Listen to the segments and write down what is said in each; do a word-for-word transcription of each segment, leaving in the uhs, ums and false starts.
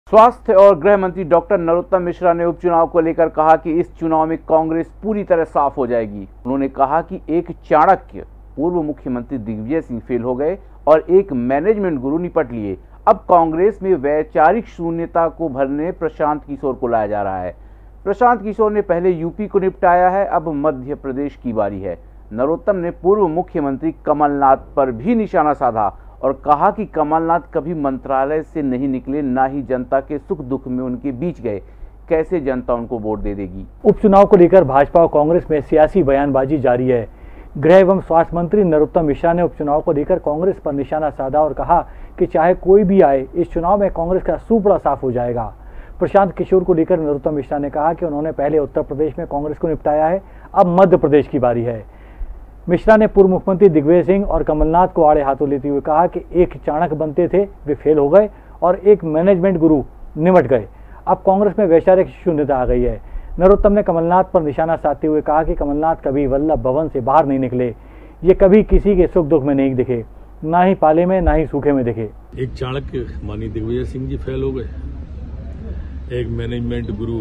स्वास्थ्य और गृह मंत्री डॉक्टर नरोत्तम मिश्रा ने उपचुनाव को लेकर कहा कि इस चुनाव में कांग्रेस पूरी तरह साफ हो जाएगी। उन्होंने कहा कि एक चाणक्य पूर्व मुख्यमंत्री दिग्विजय सिंह फेल हो गए और एक मैनेजमेंट गुरु निपट लिए। अब कांग्रेस में वैचारिक शून्यता को भरने प्रशांत किशोर को लाया जा रहा है। प्रशांत किशोर ने पहले यूपी को निपटाया है, अब मध्य प्रदेश की बारी है। नरोत्तम ने पूर्व मुख्यमंत्री कमलनाथ पर भी निशाना साधा और कहा कि कमलनाथ कभी मंत्रालय से नहीं निकले, ना ही जनता के सुख दुख में उनके बीच गए। कैसे जनता उनको वोट दे देगी। उपचुनाव को लेकर भाजपा और कांग्रेस में सियासी बयानबाजी जारी है। गृह एवं स्वास्थ्य मंत्री नरोत्तम मिश्रा ने उपचुनाव को लेकर कांग्रेस पर निशाना साधा और कहा कि चाहे कोई भी आए, इस चुनाव में कांग्रेस का सूपड़ा साफ हो जाएगा। प्रशांत किशोर को लेकर नरोत्तम मिश्रा ने कहा कि उन्होंने पहले उत्तर प्रदेश में कांग्रेस को निपटाया है, अब मध्य प्रदेश की बारी है। मिश्रा ने पूर्व मुख्यमंत्री दिग्विजय सिंह और कमलनाथ को आड़े हाथों लेते हुए कहा कि एक चाणक्य बनते थे, वे फेल हो गए और एक मैनेजमेंट गुरु निमट गए। अब कांग्रेस में वैचारिक शून्यता आ गई है। नरोत्तम ने कमलनाथ पर निशाना साधते हुए कहा कि कमलनाथ कभी वल्लभ भवन से बाहर नहीं निकले, ये कभी किसी के सुख दुख में नहीं दिखे, ना ही पाले में ना ही सूखे में दिखे। एक चाणक्य मानी दिग्विजय सिंह जी फेल हो गए, एक मैनेजमेंट गुरु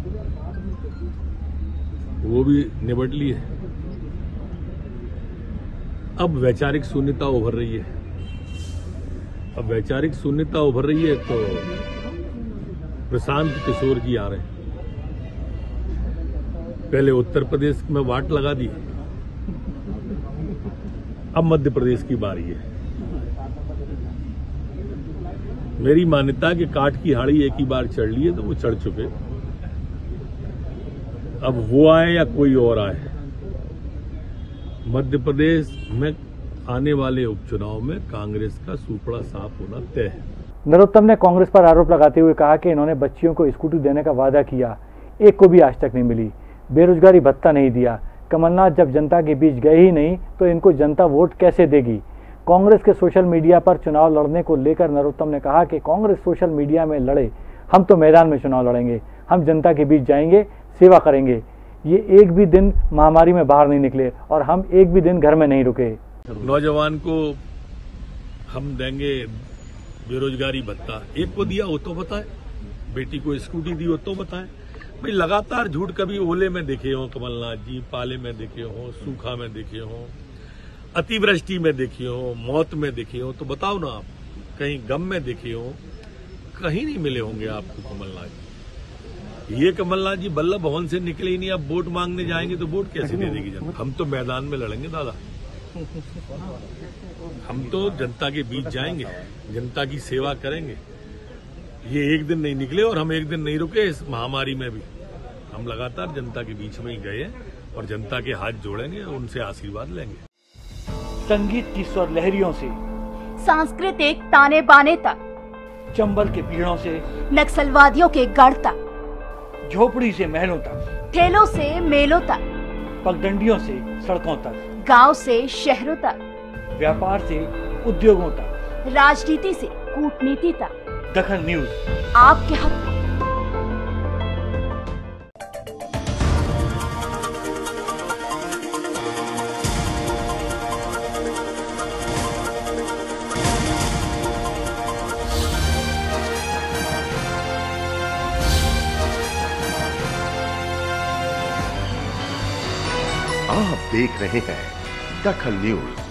वो भी निबट लिए। अब वैचारिक शून्यता उभर रही है। अब वैचारिक शून्यता उभर रही है तो प्रशांत किशोर जी आ रहे हैं। पहले उत्तर प्रदेश में वाट लगा दी, अब मध्य प्रदेश की बारी है। मेरी मान्यता कि काट की हाड़ी एक ही बार चढ़ ली है तो वो चढ़ चुके। अब वो आए या कोई और आए, मध्य प्रदेश में आने वाले उपचुनाव में कांग्रेस का सूपड़ा साफ होना तय है। नरोत्तम ने कांग्रेस पर आरोप लगाते हुए कहा कि इन्होंने बच्चियों को स्कूटी देने का वादा किया, एक को भी आज तक नहीं मिली। बेरोजगारी भत्ता नहीं दिया। कमलनाथ जब जनता के बीच गए ही नहीं तो इनको जनता वोट कैसे देगी। कांग्रेस के सोशल मीडिया पर चुनाव लड़ने को लेकर नरोत्तम ने कहा कि कांग्रेस सोशल मीडिया में लड़े, हम तो मैदान में चुनाव लड़ेंगे, हम जनता के बीच जाएंगे, सेवा करेंगे। ये एक भी दिन महामारी में बाहर नहीं निकले और हम एक भी दिन घर में नहीं रुके। नौजवान को हम देंगे बेरोजगारी भत्ता, एक को दिया वो तो बताए, बेटी को स्कूटी दी वो तो बताए। भाई लगातार झूठ कभी ओले में देखे हो कमलनाथ जी, पाले में देखे हो, सूखा में देखे हो, अतिवृष्टि में देखे हो, मौत में देखे हो, तो बताओ ना आप कहीं गम में देखे हो, कहीं नहीं मिले होंगे आपको कमलनाथ जी। ये कमलनाथ जी वल्लभ भवन से निकले ही नहीं, अब वोट मांगने जाएंगे तो वोट कैसे दे देगी जनता। हम तो मैदान में लड़ेंगे दादा, हम तो जनता के बीच जाएंगे, जनता की सेवा करेंगे। ये एक दिन नहीं निकले और हम एक दिन नहीं रुके। इस महामारी में भी हम लगातार जनता के बीच में ही गए और जनता के हाथ जोड़ेंगे, उनसे आशीर्वाद लेंगे। संगीत की स्वर लहरियों से सांस्कृतिक ताने बाने तक, चंबल के पीड़ों से नक्सलवादियों के गढ़ तक, झोपड़ी से महलों तक, ठेलों से मेलों तक, पगडंडियों से सड़कों तक, गांव से शहरों तक, व्यापार से उद्योगों तक, राजनीति से कूटनीति तक, दखन न्यूज आपके हक में। आप देख रहे हैं दखन न्यूज।